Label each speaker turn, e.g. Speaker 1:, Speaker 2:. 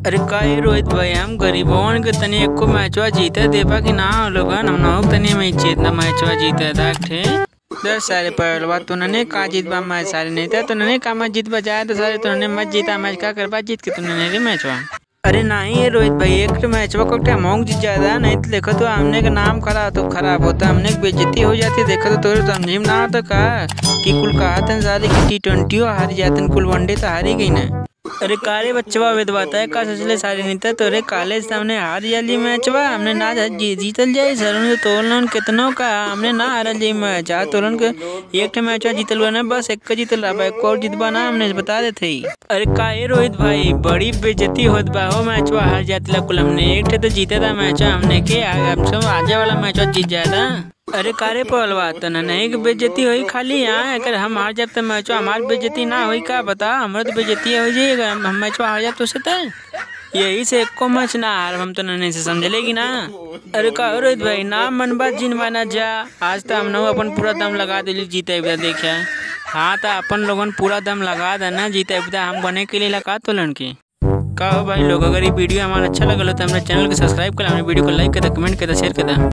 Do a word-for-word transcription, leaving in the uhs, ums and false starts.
Speaker 1: अरे का ये रोहित भाई, हम गरीबों के तनी एको मैचवा जीते देपा कि ना लोगन हम ना तनी में चेतना मैचवा जीते दाखे दस सारे पहलवा तो नने का जीत बा मैच सारे नहीं था तो नने का मैच जीत बजाए तो सारे तो नने मैच जीता मैच का करबा जीत के तो नने रे मैचवा। अरे नहीं ये रोहित भाई, एक मैचवा को अमाउंट जीत जाता नहीं तो देखो तो हमने का नाम खराब तो खराब होता, हमने की बेइज्जती हो जाती है। देखो तो तोरे समझी में ना आता का कि कुल कहा था सारे की टी ट्वेंटी हार जाते कुल वनडे तो हारी गई ना। अरे काले बच्चवा वेद बाता है का सोचले सारी नीता तोरे काले सामने हार जाली मैचवा हमने ना जी, जीतल जाए सर तोलन कितनों का हमने ना हारल जाई मैच आ तोलन के एक ठे मैचवा जीतल हुआ ना बस एक जीतल रहा एक और जीतबा ना हमने बता देते ही। अरे का ये रोहित भाई बड़ी बेइज्जती होत बा हो मैचवा हार जातला कुल हमने एक ठे तो जीते था मैचवा हमने के हम सब आजे वाला मैचवा जीत जाता। अरे कारे पहलवा तो नहीं की बेइज्जती हुई खाली यहाँ अगर हम हार जाते मैच हमारी बेइज्जती ना हुई का बता हमारे तो बेइज्जती हो जाएगा हम मैच हार जाते तो से यही से एको मैच ना हार हम तो नहीं से समझ लेगी ना। अरे का रोहित भाई ना मन बात जिन माना जा आज तो हम अपन पूरा दम लगा दिली जीते देखा हाँ तो अपन लोगन पूरा दम लगा देना जीते हम बने के लिए लगा तो लड़की का हो भाई लोग। अगर ये वीडियो हमारा अच्छा लगा तो हमारे चैनल को सब्सक्राइब कर हमारे वीडियो को लाइक कर कमेंट कर शेयर कर।